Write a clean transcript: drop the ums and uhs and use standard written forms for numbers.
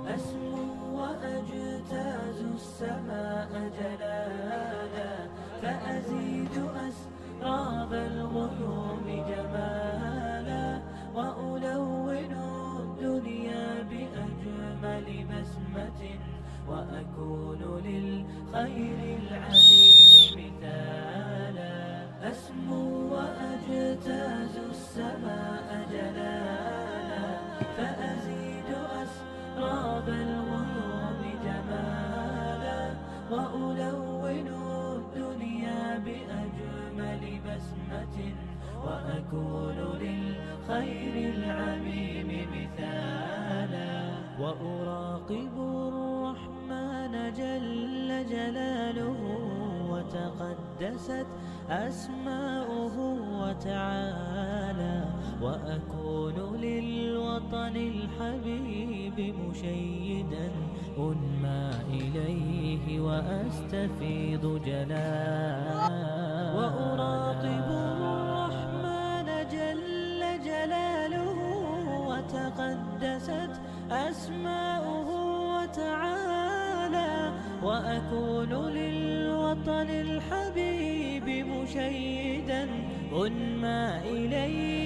أسمو وأجتاز السماء جلالا، فأزيد أسراب الغيوم جمالا، وألون الدنيا بأجمل بسمة، وأكون للخير العميم مثالا. أسمو وأجتاز السماء جلالا، فأزيد أسراب الغيوم جمالا، وألون الدنيا بأجمل بسمة، وأكون للخير العميم مثالا. وأراقب الرحمن جل جلاله، وتقدست أسماؤه وتعالى، وأكون للوطن الحبيب مشيدا، أنمى إليه وأستفيض جلالا. وأراقب الرحمن جل جلاله، وتقدست أسماؤه وتعالى، وأكون للوطن الحبيب مشيدا، أنمى إليه